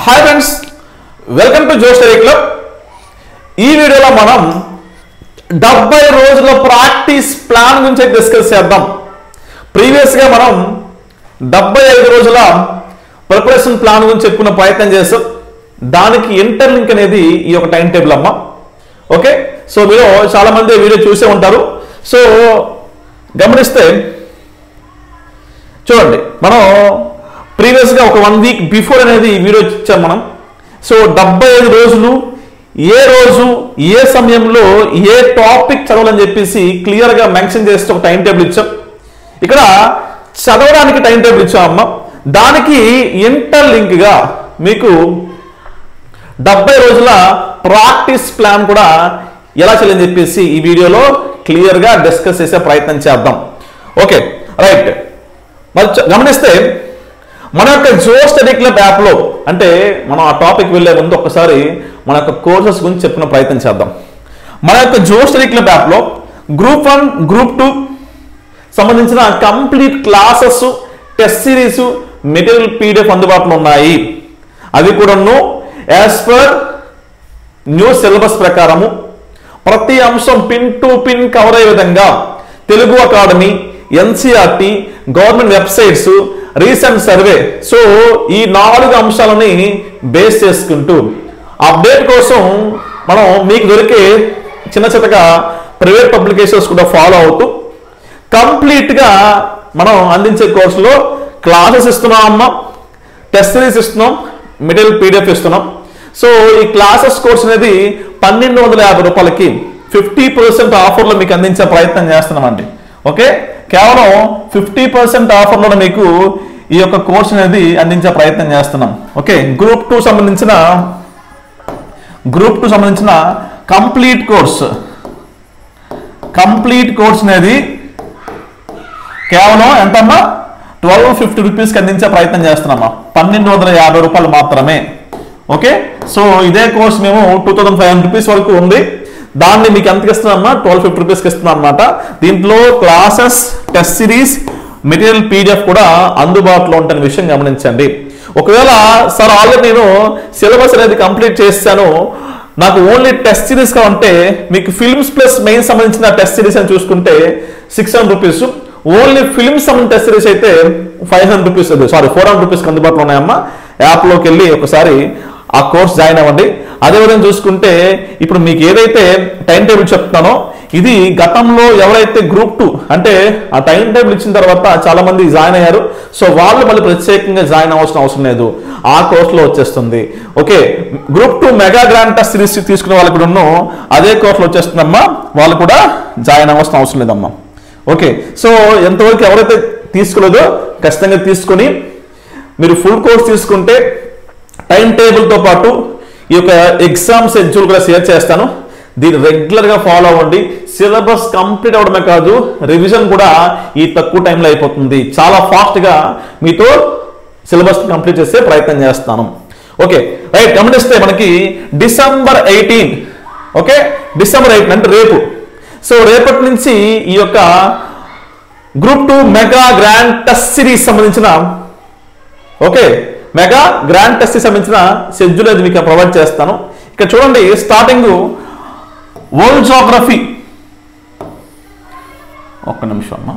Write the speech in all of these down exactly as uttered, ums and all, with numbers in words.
Hi friends, welcome to Jo study club. ఈ వీడియోలో మనం డెబ్బై రోజుల ప్రాక్టీస్ ప్లాన్ గురించి డిస్కస్ చేద్దాం. ప్రీవియస్గా మనం డెబ్బై ఐదు రోజుల ప్రిపరేషన్ ప్లాన్ గురించి చెప్పుకున్న ప్రయత్నం చేస్తాం. దానికి ఇంటర్లింక్ అనేది ఈ యొక్క టైం టేబుల్ అమ్మ. ఓకే, సో మీరు చాలా మంది వీడియో చూసే ఉంటారు. సో గమనిస్తే చూడండి, మనం ప్రీవియస్గా ఒక వన్ వీక్ బిఫోర్ అనేది వీడియో ఇచ్చాం మనం. సో డెబ్బై ఐదు రోజులు ఏ రోజు ఏ సమయంలో ఏ టాపిక్ చదవాలని చెప్పేసి క్లియర్గా మెన్షన్ చేస్తే ఒక టైం టేబుల్ ఇచ్చాం. ఇక్కడ చదవడానికి టైం టేబుల్ ఇచ్చామమ్మ. దానికి ఇంటర్లింక్గా మీకు డెబ్బై రోజుల ప్రాక్టీస్ ప్లాన్ కూడా ఎలా చేయాలని చెప్పేసి ఈ వీడియోలో క్లియర్గా డిస్కస్ చేసే ప్రయత్నం చేద్దాం. ఓకే రైట్, మరి గమనిస్తే మన యొక్క జో స్టడీ క్లబ్ యాప్లో, అంటే మనం ఆ టాపిక్ వెళ్ళే ముందు ఒక్కసారి మన యొక్క కోర్సెస్ గురించి చెప్పిన ప్రయత్నం చేద్దాం. మన యొక్క జో స్టడీ క్లబ్ యాప్లో గ్రూప్ వన్ గ్రూప్ టూ సంబంధించిన complete classes, test series, material PDF అందుబాటులో ఉన్నాయి. అవి కూడాను యాజ్ పర్ న్యూ సిలబస్ ప్రకారము ప్రతి అంశం పిన్ టు పిన్ కవర్ అయ్యే విధంగా Telugu academy, NCERT, government websites, recent survey, so ఈ నాలుగు అంశాలని బేస్ చేసుకుంటూ అప్డేట్ కోసం మనం మీకు దొరికే చిన్న చిన్నగా ప్రైవేట్ పబ్లికేషన్స్ కూడా ఫాలో అవుతూ కంప్లీట్గా మనం అందించే కోర్సులో క్లాసెస్ ఇస్తున్నాం అమ్మ, టెస్ట్ సిరీస్ ఇస్తున్నాం, మెటీరియల్ పీడిఎఫ్ ఇస్తున్నాం. సో ఈ క్లాసెస్ కోర్స్ అనేది పన్నెండు వందల యాభై రూపాయలకి ఫిఫ్టీ పర్సెంట్ ఆఫర్లో మీకు అందించే ప్రయత్నం చేస్తున్నామండి. ఓకే, కేవలం ఫిఫ్టీ పర్సెంట్ ఆఫర్లో మీకు ఈ యొక్క కోర్స్ అనేది అందించే ప్రయత్నం చేస్తున్నాం. ఓకే, గ్రూప్ టూ సంబంధించిన గ్రూప్ టూ సంబంధించిన కంప్లీట్ కోర్స్ కంప్లీట్ కోర్స్ అనేది కేవలం ఎంతమ్మా ట్వెల్వ్ ఫిఫ్టీ రూపీస్కి అందించే ప్రయత్నం చేస్తున్నామా, పన్నెండు వందల యాభై రూపాయలు మాత్రమే. ఓకే, సో ఇదే కోర్స్ మేము two thousand five hundred rupees వరకు ఉంది. దాన్ని మీకు ఎంతకి ఇస్తున్నామా, ట్వెల్వ్ ఫిఫ్టీ రూపీస్కి ఇస్తున్నాం అనమాట. దీంట్లో classes, test series, material PDF కూడా అందుబాటులో ఉంటున్న విషయం గమనించండి. ఒకవేళ సార్ ఆల్రెడీ నేను సిలబస్ అనేది కంప్లీట్ చేశాను, నాకు ఓన్లీ టెస్ట్ సిరీస్ గా ఉంటే మీకు ఫిల్మ్స్ ప్లస్ మెయిన్ సంబంధించిన టెస్ట్ సిరీస్ అని చూసుకుంటే six hundred rupees, only prelims సంబంధించిన టెస్ట్ సిరీస్ అయితే five hundred rupees sorry four hundred రూపీస్కి అందుబాటులో ఉన్నాయమ్మా. యాప్లోకి వెళ్ళి ఒకసారి ఆ కోర్స్ జాయిన్ అవ్వండి. అదేవిధంగా చూసుకుంటే ఇప్పుడు మీకు ఏదైతే టైం టేబుల్ చెప్తానో ఇది గతంలో ఎవరైతే గ్రూప్ టూ అంటే ఆ టైం టేబుల్ ఇచ్చిన తర్వాత చాలా మంది జాయిన్ అయ్యారు. సో వాళ్ళు మళ్ళీ ప్రత్యేకంగా జాయిన్ అవ్వాల్సిన అవసరం లేదు, ఆ కోర్సులో వచ్చేస్తుంది. Okay, group two mega grand test series తీసుకునే వాళ్ళు కూడా ఉన్నాం, అదే కోర్సులో వచ్చేస్తుందమ్మా, వాళ్ళు కూడా జాయిన్ అవ్వాల్సిన అవసరం లేదమ్మా. ఓకే, సో ఎంతవరకు ఎవరైతే తీసుకోలేదో ఖచ్చితంగా తీసుకొని మీరు ఫుల్ కోర్స్ తీసుకుంటే టైం టేబుల్తో పాటు ఈ యొక్క ఎగ్జామ్ షెడ్యూల్ కూడా షేర్ చేస్తాను. దీన్ని రెగ్యులర్గా ఫాలో అవ్వండి. సిలబస్ కంప్లీట్ అవ్వడమే కాదు, రివిజన్ కూడా ఈ తక్కువ టైంలో అయిపోతుంది. చాలా ఫాస్ట్గా మీతో సిలబస్ కంప్లీట్ చేసే ప్రయత్నం చేస్తాను. ఓకే రైట్, గమనిస్తే మనకి December eighteen okay December eighteen అంటే రేపు. సో రేపటి నుంచి ఈ యొక్క group two mega grand test series సంబంధించిన ఓకే మెగా గ్రాండ్ టెస్ట్ సంబంధించిన షెడ్యూల్ అది మీకు ప్రొవైడ్ చేస్తాను. ఇక్కడ చూడండి, స్టార్టింగ్ వరల్డ్ జోగ్రఫీ, ఒక్క నిమిషం అమ్మా.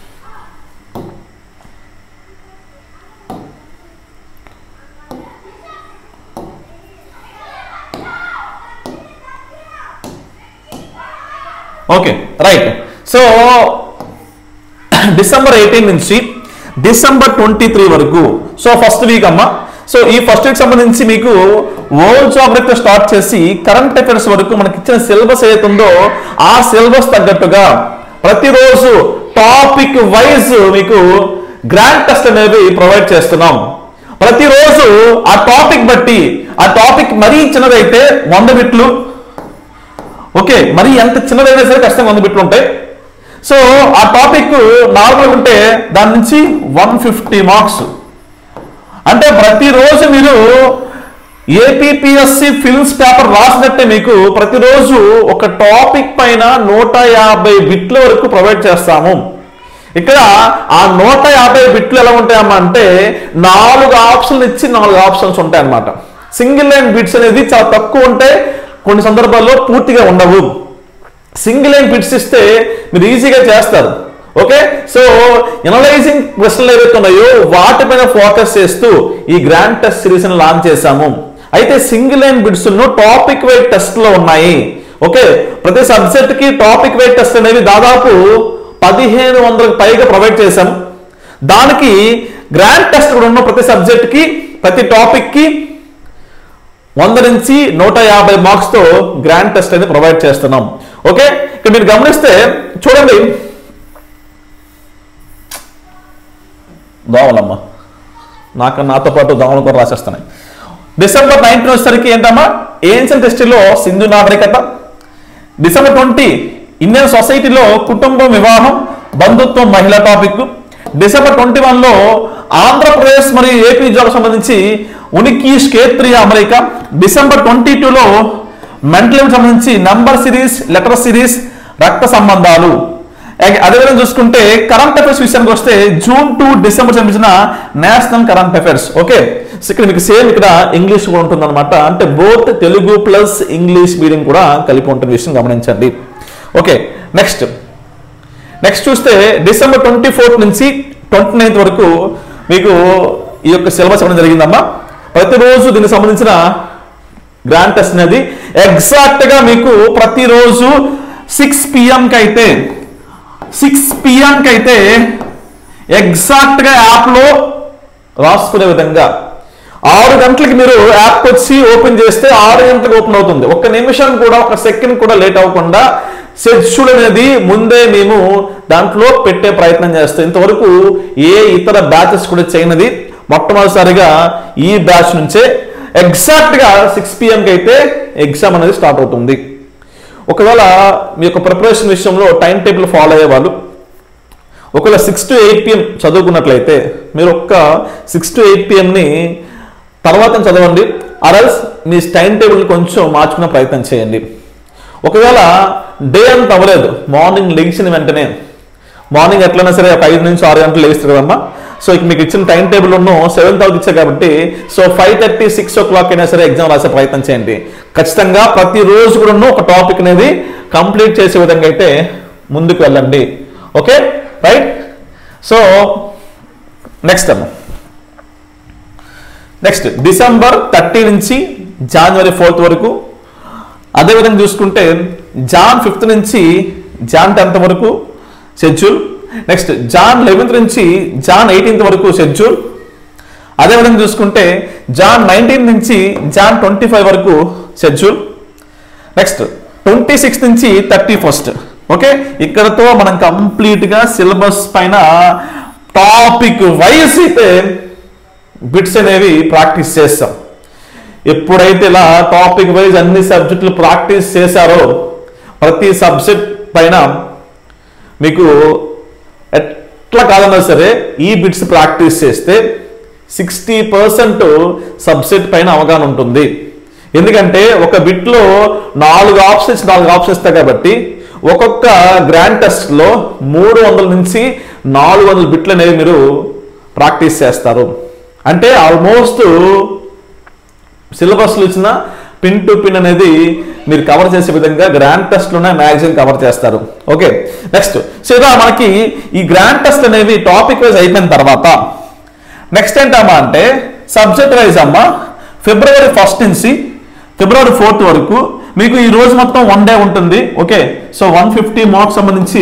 Okay right, so December eighteen నుంచి డిసెంబర్ ట్వంటీ త్రీ వరకు, సో ఫస్ట్ వీక్ అమ్మా. సో ఈ ఫస్ట్ వీక్ సంబంధించి మీకు వరల్డ్ జోగ్రఫీ స్టార్ట్ చేసి కరెంట్ అఫైర్స్ వరకు మనకి ఇచ్చిన సిలబస్ ఏదైతే ఉందో ఆ సిలబస్ తగ్గట్టుగా ప్రతిరోజు టాపిక్ వైజ్ మీకు గ్రాండ్ టెస్ట్ అనేవి ప్రొవైడ్ చేస్తున్నాం. ప్రతిరోజు ఆ టాపిక్ బట్టి, ఆ టాపిక్ మరీ చిన్నదైతే వంద బిట్లు, ఓకే మరీ ఎంత చిన్నదైనా సరే ఖచ్చితంగా వంద బిట్లు ఉంటాయి. సో ఆ టాపిక్ నార్మల్ ఉంటే దాని నుంచి వన్ ఫిఫ్టీ మార్క్స్, అంటే ప్రతిరోజు మీరు ఏపీపీఎస్సి ఫిల్మ్స్ పేపర్ రాసినట్టే మీకు ప్రతిరోజు ఒక టాపిక్ పైన నూట యాభై బిట్ల వరకు ప్రొవైడ్ చేస్తాము. ఇక్కడ ఆ నూట యాభై బిట్లు ఎలా ఉంటాయమ్మా అంటే నాలుగు ఆప్షన్లు ఇచ్చి నాలుగు ఆప్షన్స్ ఉంటాయి అన్నమాట. సింగిల్ లైన్ బిట్స్ అనేది చాలా తక్కువ ఉంటాయి, కొన్ని సందర్భాల్లో పూర్తిగా ఉండవు. సింగిల్ లైన్ బిట్స్ ఇస్తే మీరు ఈజీగా చేస్తారు. ఓకే, సో ఎనలైజింగ్ క్వశ్చన్లు ఏవైతే ఉన్నాయో వాటిపైన ఫోకస్ చేస్తూ ఈ గ్రాండ్ టెస్ట్ సిరీస్ ని లాంచ్ చేశాము. అయితే single line bits topic wise test లో ఉన్నాయి. ఓకే, ప్రతి సబ్జెక్ట్ కి టాపిక్ వైజ్ టెస్ట్ అనేవి దాదాపు పదిహేను వందలకు పైగా ప్రొవైడ్ చేశాం. దానికి గ్రాండ్ టెస్ట్ కూడా ఉన్న ప్రతి సబ్జెక్ట్ కి ప్రతి టాపిక్ కి వంద నుంచి నూట యాభై మార్క్స్ తో గ్రాండ్ టెస్ట్ అనేది ప్రొవైడ్ చేస్తున్నాం. ఓకే, ఇక్కడ మీరు గమనిస్తే చూడండి, దోమలమ్మా నాకు నాతో పాటు దోమలు కూడా రాసేస్తున్నాయి. డిసెంబర్ నైన్టీన్ వచ్చేసరికి ఏంటమ్మా ఏన్షియంట్ హిస్టరీలో సింధు నాగరికత. డిసెంబర్ ట్వంటీ ఇండియన్ సొసైటీలో కుటుంబం, వివాహం, బంధుత్వం, మహిళా టాపిక్. డిసెంబర్ ట్వంటీ వన్ లో ఆంధ్రప్రదేశ్ మరియు ఏపీ ఉద్యోగాలకు సంబంధించి ఉనికి, క్షేత్రీయ అమరిక. డిసెంబర్ ట్వంటీ టూలో మెంటల్ సంబంధించి నంబర్ సిరీస్, లెటర్ సిరీస్, రక్త సంబంధాలు. అదేవిధంగా చూసుకుంటే కరెంట్ అఫైర్స్ విషయానికి వస్తే జూన్ టు డిసెంబర్ సంబంధించిన నేషనల్ కరెంట్ అఫైర్స్. ఓకే, ఇక్కడ మీకు సేమ్ ఇక్కడ ఇంగ్లీష్ కూడా ఉంటుంది అనమాట, అంటే both Telugu plus English medium కూడా కలిపి ఉంటుంది, విషయం గమనించండి. ఓకే, నెక్స్ట్ నెక్స్ట్ చూస్తే డిసెంబర్ ట్వంటీ ఫోర్త్ నుంచి ట్వంటీ నైన్త్ వరకు మీకు ఈ యొక్క సిలబస్ ఇవ్వడం జరిగిందమ్మా. ప్రతిరోజు దీనికి సంబంధించిన గ్రాండ్ టెస్ట్ అనేది ఎగ్జాక్ట్ గా మీకు ప్రతిరోజు సిక్స్ పిఎంకి అయితే సిక్స్ పిఎంకి అయితే ఎగ్జాక్ట్ గా యాప్ లో రాసుకునే విధంగా ఆరు గంటలకి మీరు యాప్ వచ్చి ఓపెన్ చేస్తే ఆరు గంటలకు ఓపెన్ అవుతుంది. ఒక్క నిమిషం కూడా ఒక సెకండ్ కూడా లేట్ అవ్వకుండా షెడ్యూల్ అనేది ముందే మేము దాంట్లో పెట్టే ప్రయత్నం చేస్తాం. ఇంతవరకు ఏ ఇతర బ్యాచెస్ కూడా చేయనది మొట్టమొదటిసారిగా ఈ బ్యాచ్ నుంచే ఎగ్జాక్ట్ గా సిక్స్ పిఎంకి అయితే ఎగ్జామ్ అనేది స్టార్ట్ అవుతుంది. ఒకవేళ మీ యొక్క ప్రిపరేషన్ విషయంలో టైం టేబుల్ ఫాలో అయ్యేవాళ్ళు ఒకవేళ సిక్స్ టు ఎయిట్ పిఎం చదువుకున్నట్లయితే మీరు ఒక్క సిక్స్ టు ఎయిట్ పిఎంని తర్వాత చదవండి, అరల్స్ మీ టైం టేబుల్ కొంచెం మార్చుకునే ప్రయత్నం చేయండి. ఒకవేళ డే అంత అవ్వలేదు, మార్నింగ్ లెగిసిన వెంటనే మార్నింగ్ ఎట్లయినా సరే ఒక ఐదు నుంచి ఆరు గంటలు లేస్తారు కదమ్మా. సో ఇక మీకు ఇచ్చిన టైం టేబుల్ ఉన్న సెవెన్ థౌసండ్ ఇచ్చారు కాబట్టి so five thirty six o'clock అయినా సరే ఎగ్జామ్ రాసే ప్రయత్నం చేయండి. ఖచ్చితంగా ప్రతిరోజు కూడా ఒక టాపిక్ అనేది కంప్లీట్ చేసే విధంగా అయితే ముందుకు వెళ్ళండి. Okay right. సో నెక్స్ట్ అమ్మా నెక్స్ట్ డిసెంబర్ థర్టీ నుంచి జనవరి ఫోర్త్ వరకు, అదేవిధంగా చూసుకుంటే జాన్ ఫిఫ్త్ నుంచి జాన్ టెన్త్ వరకు షెడ్యూల్. నెక్స్ట్ జాన్ లెవెన్త్ నుంచి జాన్ ఎయిటీన్త్ వరకు షెడ్యూల్. అదేవిధంగా చూసుకుంటే జాన్ నైన్టీన్త్ నుంచి జాన్ ట్వంటీ ఫైవ్ వరకు షెడ్యూల్. నెక్స్ట్ ట్వంటీ సిక్స్త్ నుంచి థర్టీ ఫస్ట్. ఓకే, ఇక్కడతో మనం కంప్లీట్గా సిలబస్ పైన టాపిక్ వైజ్ అయితే బిట్స్ అనేవి ప్రాక్టీస్ చేస్తాం. ఎప్పుడైతే ఇలా టాపిక్ వైజ్ అన్ని సబ్జెక్టులు ప్రాక్టీస్ చేశారో ప్రతి సబ్జెక్ట్ పైన మీకు ఎట్లా కాదన్నా సరే ఈ బిట్స్ ప్రాక్టీస్ చేస్తే సిక్స్టీ పర్సెంట్ సబ్జెక్ట్ పైన అవగాహన ఉంటుంది. ఎందుకంటే ఒక బిట్లో నాలుగు ఆప్షన్స్ నాలుగు ఆప్షన్స్ ఇస్తాయి కాబట్టి ఒక్కొక్క గ్రాండ్ టెస్ట్లో మూడు వందల నుంచి నాలుగు వందల బిట్లు అనేవి మీరు ప్రాక్టీస్ చేస్తారు. అంటే ఆల్మోస్ట్ సిలబస్లో ఇచ్చిన పిన్ టు పిన్ అనేది మీరు కవర్ చేసే విధంగా గ్రాండ్ టెస్ట్లోనే మ్యాగజైన్ కవర్ చేస్తారు. ఓకే, నెక్స్ట్ సో ఇలా మనకి ఈ గ్రాండ్ టెస్ట్ అనేవి టాపిక్ వైజ్ అయిపోయిన తర్వాత నెక్స్ట్ ఏంటమ్మా అంటే సబ్జెక్ట్ వైజ్ అమ్మా ఫిబ్రవరి ఫస్ట్ నుంచి ఫిబ్రవరి ఫోర్త్ వరకు మీకు ఈ రోజు మొత్తం వన్ డే ఉంటుంది. Okay, so one fifty marks సంబంధించి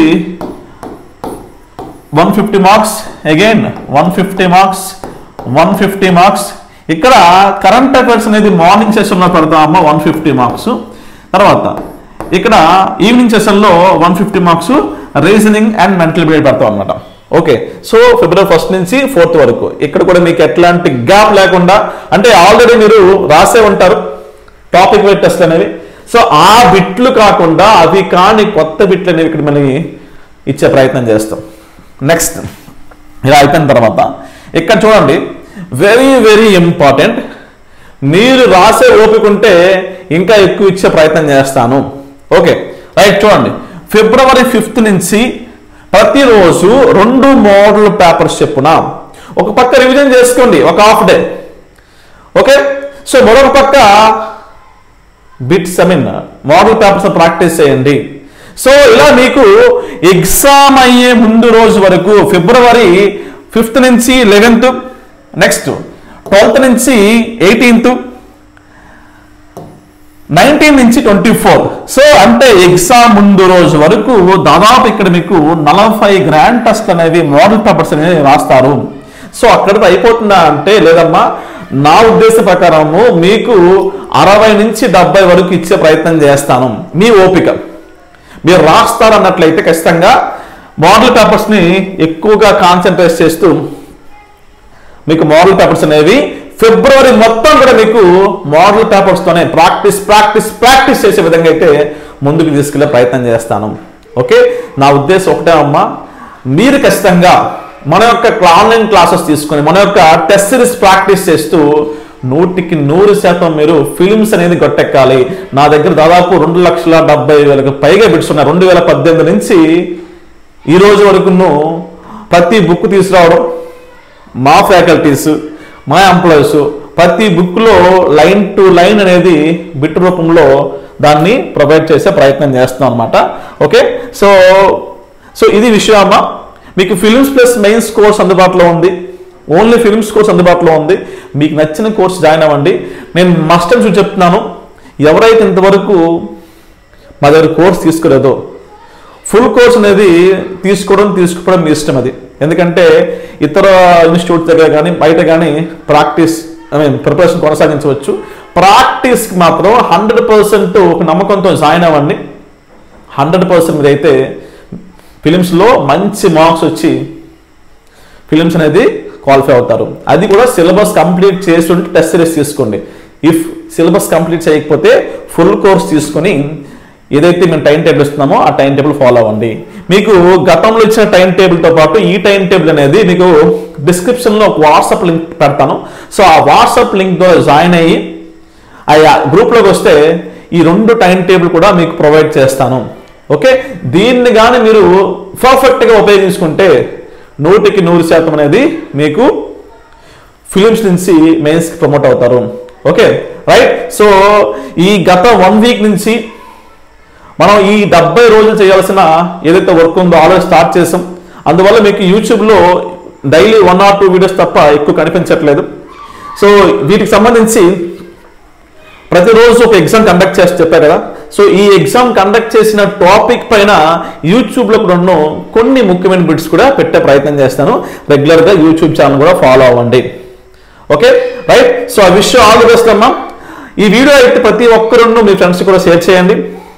one fifty marks again one fifty marks one fifty marks ఇక్కడ కరెంట్ అఫైర్స్ అనేది మార్నింగ్ సెషన్లో పెడతామమ్మా వన్ ఫిఫ్టీ మార్క్స్. తర్వాత ఇక్కడ ఈవినింగ్ సెషన్లో one fifty marks reasoning and mental behaviour పెడతాం అనమాట. ఓకే, సో ఫిబ్రవరి ఫస్ట్ నుంచి ఫోర్త్ వరకు ఇక్కడ కూడా మీకు ఎట్లాంటి గ్యాప్ లేకుండా, అంటే ఆల్రెడీ మీరు రాసే ఉంటారు టాపిక్ వైజ్ టెస్ట్ అనేవి. సో ఆ బిట్లు కాకుండా అవి కాని కొత్త బిట్లు అనేవి ఇక్కడ మనకి ఇచ్చే ప్రయత్నం చేస్తాం. నెక్స్ట్ ఇలా అయిపోయిన తర్వాత ఇక్కడ చూడండి, వెరీ వెరీ ఇంపార్టెంట్, మీరు రాసే ఓపిక ఉంటే ఇంకా ఎక్కువ ఇచ్చే ప్రయత్నం చేస్తాను. ఓకే రైట్, చూడండి ఫిబ్రవరి ఫిఫ్త్ నుంచి ప్రతిరోజు రెండు మోడల్ పేపర్స్ చెప్పున ఒక పక్క రివిజన్ చేసుకోండి ఒక హాఫ్ డే. ఓకే, సో మరొక పక్క bits I mean model papers practice చేయండి. సో ఇలా మీకు ఎగ్జామ్ అయ్యే ముందు రోజు వరకు ఫిబ్రవరి ఫిఫ్త్ నుంచి లెవెన్త్, నెక్స్ట్ ట్వెల్త్ నుంచి ఎయిటీన్త్, నైన్టీన్ నుంచి ట్వంటీ ఫోర్ సో అంటే ఎగ్జామ్ ముందు రోజు వరకు దాదాపు ఇక్కడ మీకు నలభై గ్రాండ్ టెస్ట్ అనేవి మోడల్ పేపర్స్ అనేవి రాస్తారు. సో అక్కడితో అయిపోతుందా అంటే లేదమ్మా, నా ఉద్దేశ ప్రకారము మీకు అరవై నుంచి డెబ్బై వరకు ఇచ్చే ప్రయత్నం చేస్తాను. మీ ఓపిక మీరు రాస్తారు అన్నట్లయితే ఖచ్చితంగా మోడల్ పేపర్స్ని ఎక్కువగా కాన్సన్ట్రేట్ చేస్తూ మీకు మోడల్ పేపర్స్ అనేవి ఫిబ్రవరి మొత్తం కూడా మీకు మోడల్ పేపర్స్తోనే ప్రాక్టీస్ ప్రాక్టీస్ ప్రాక్టీస్ చేసే విధంగా అయితే ముందుకు తీసుకెళ్లే ప్రయత్నం చేస్తాను. ఓకే, నా ఉద్దేశం ఒకటే అమ్మా, మీరు ఖచ్చితంగా మన యొక్క ఆన్లైన్ క్లాసెస్ తీసుకొని మన యొక్క టెస్ట్ సిరీస్ ప్రాక్టీస్ చేస్తూ నూటికి నూరు శాతం మీరు ఫిలిమ్స్ అనేది గొట్టెక్కాలి. నా దగ్గర దాదాపు రెండు లక్షల డెబ్బై వేలకు పైగా బిట్స్ ఉన్నాయి. రెండు వేల పద్దెనిమిది నుంచి ఈ రోజు వరకును ప్రతి బుక్ తీసుకురావడం, మా ఫ్యాకల్టీస్ మా ఎంప్లాయీస్ ప్రతి బుక్లో లైన్ టు లైన్ అనేది బిట్ రూపంలో దాన్ని ప్రొవైడ్ చేసే ప్రయత్నం చేస్తున్నాం అనమాట. ఓకే, సో సో ఇది విషయం అమ్మా. మీకు ఫిలిమ్స్ ప్లస్ మెయిన్స్ కోర్స్ అందుబాటులో ఉంది. ఓన్లీ ఫిలిమ్స్ కోర్స్ అందుబాటులో ఉంది. మీకు నచ్చిన కోర్స్ జాయిన్ అవ్వండి. నేను మస్ట్ అండ్ షుడ్ చెప్తున్నాను, ఎవరైతే ఇంతవరకు మా దగ్గర కోర్స్ తీసుకోలేదో ఫుల్ కోర్స్ అనేది తీసుకోవడం తీసుకోవడం మీ ఇష్టం. అది ఎందుకంటే ఇతర ఇన్స్టిట్యూట్ దగ్గర కానీ బయట కానీ ప్రాక్టీస్ ఐ మీన్ ప్రిపరేషన్ కొనసాగించవచ్చు. ప్రాక్టీస్కి మాత్రం హండ్రెడ్ పర్సెంట్ ఒక నమ్మకంతో జాయిన్ అవ్వండి. హండ్రెడ్ పర్సెంట్ మీరు అయితే ఫిలిమ్స్లో మంచి మార్క్స్ వచ్చి ఫిలిమ్స్ అనేది క్వాలిఫై అవుతారు. అది కూడా సిలబస్ కంప్లీట్ చేసి ఉంటే టెస్ట్ సిరీస్ తీసుకోండి. ఇఫ్ సిలబస్ కంప్లీట్ చేయకపోతే ఫుల్ కోర్స్ తీసుకొని ఏదైతే మేము టైం టేబుల్ ఇస్తున్నామో ఆ టైం టేబుల్ ఫాలో అవ్వండి. మీకు గతంలో ఇచ్చిన టైం టేబుల్తో పాటు ఈ టైం టేబుల్ అనేది మీకు డిస్క్రిప్షన్లో ఒక వాట్సాప్ లింక్ పెడతాను. సో ఆ వాట్సాప్ లింక్ ద్వారా జాయిన్ అయ్యి ఆ గ్రూప్లోకి వస్తే ఈ రెండు టైం టేబుల్ కూడా మీకు ప్రొవైడ్ చేస్తాను. ఓకే, దీన్ని కానీ మీరు పర్ఫెక్ట్గా ఉపయోగించుకుంటే నూటికి నూరు శాతం అనేది మీకు ఫిలిమ్స్ నుంచి మెయిన్స్కి ప్రమోట్ అవుతారు. Okay right. సో ఈ గత వన్ వీక్ నుంచి మనం ఈ డెబ్బై రోజులు చేయాల్సిన ఏదైతే వర్క్ ఉందో ఆల్రెడీ స్టార్ట్ చేసాం. అందువల్ల మీకు యూట్యూబ్లో daily one or two videos తప్ప ఎక్కువ కనిపించట్లేదు. సో వీటికి సంబంధించి ప్రతిరోజు ఒక ఎగ్జామ్ కండక్ట్ చేసి చెప్పారు కదా. సో ఈ ఎగ్జామ్ కండక్ట్ చేసిన టాపిక్ పైన యూట్యూబ్లో కూడా కొన్ని ముఖ్యమైన బిట్స్ కూడా పెట్టే ప్రయత్నం చేస్తాను. రెగ్యులర్గా యూట్యూబ్ ఛానల్ కూడా ఫాలో అవ్వండి. Okay right. So I wish all the best అమ్మా. ఈ వీడియో అయితే ప్రతి ఒక్కరు మీ ఫ్రెండ్స్ కూడా షేర్ చేయండి.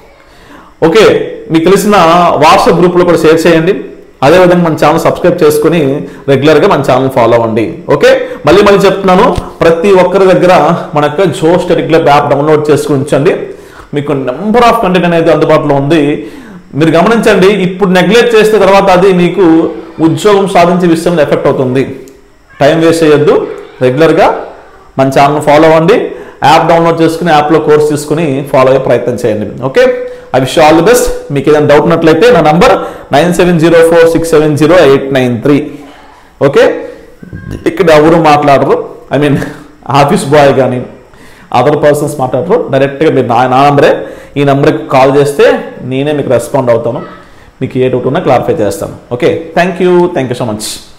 ఓకే, మీకు తెలిసిన వాట్సాప్ గ్రూప్లో కూడా షేర్ చేయండి. అదేవిధంగా మన ఛానల్ సబ్స్క్రైబ్ చేసుకుని రెగ్యులర్గా మన ఛానల్ ఫాలో అవ్వండి. ఓకే, మళ్ళీ మళ్ళీ చెప్తున్నాను, ప్రతి ఒక్కరి దగ్గర మన యొక్క జోష్ స్టడీ క్లబ్ యాప్ డౌన్లోడ్ చేసుకుని ఉంచండి. మీకు నెంబర్ ఆఫ్ కంటెంట్ అనేది అందుబాటులో ఉంది. మీరు గమనించండి, ఇప్పుడు నెగ్లెక్ట్ చేసిన తర్వాత అది మీకు ఉద్యోగం సాధించే విషయంలో ఎఫెక్ట్ అవుతుంది. టైం వేస్ట్ చేయొద్దు. రెగ్యులర్గా మన ఛానల్ ఫాలో అవ్వండి. యాప్ డౌన్లోడ్ చేసుకుని యాప్లో కోర్స్ తీసుకుని ఫాలో అయ్యే ప్రయత్నం చేయండి. Okay, I wish all the best. మీకు ఏదైనా డౌట్ ఉన్నట్లయితే నా number nine seven zero four six seven zero eight nine three. Okay, ఇక్కడ ఎవరు మాట్లాడరు, ఐ మీన్ ఆఫీస్ బాయ్ కానీ అదర్ పర్సన్స్ మాట్లాడరు. డైరెక్ట్గా మీరు నా నా నంబరే, ఈ నెంబర్కి కాల్ చేస్తే నేనే మీకు రెస్పాండ్ అవుతాను. మీకు ఏ డౌట్ ఉన్నా క్లారిఫై చేస్తాను. Okay, thank you thank you so much.